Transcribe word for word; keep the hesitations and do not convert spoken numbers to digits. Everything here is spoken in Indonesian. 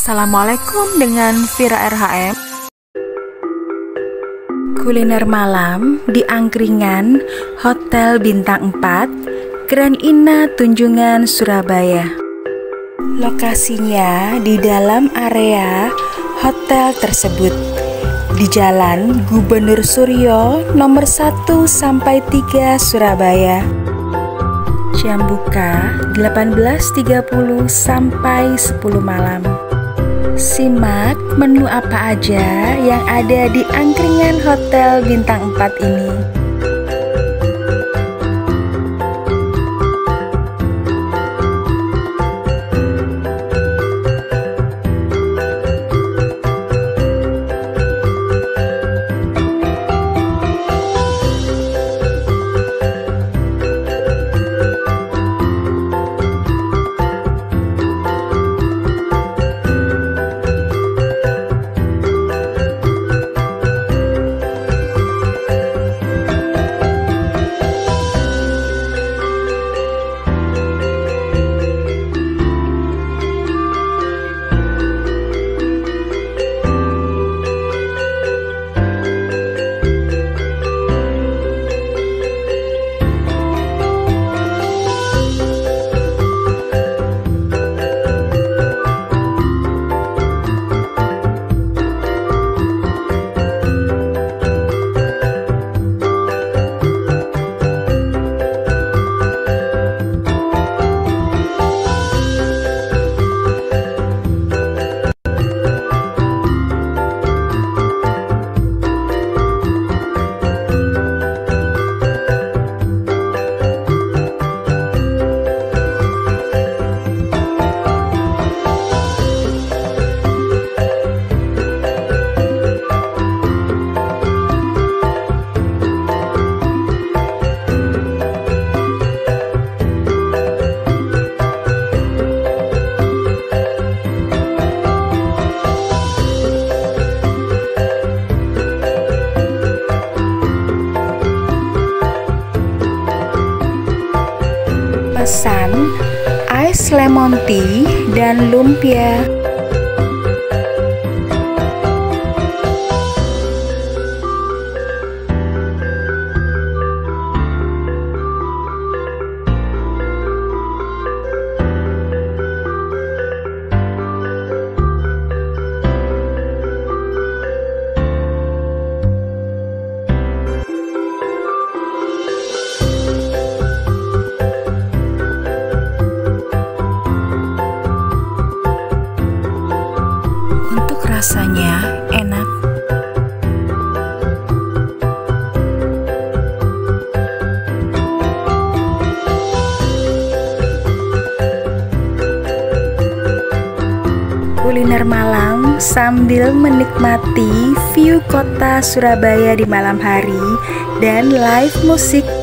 Assalamualaikum dengan Vira R H M. Kuliner malam di angkringan Hotel Bintang empat Grand Ina Tunjungan, Surabaya. Lokasinya di dalam area hotel tersebut, di Jalan Gubernur Suryo nomor satu sampai tiga Surabaya. Jam buka delapan belas tiga puluh sampai sepuluh malam. Simak menu apa aja yang ada di angkringan Hotel Bintang empat ini. Pesan ice lemon tea dan lumpia. Rasanya enak. Kuliner malam sambil menikmati view kota Surabaya di malam hari dan live musik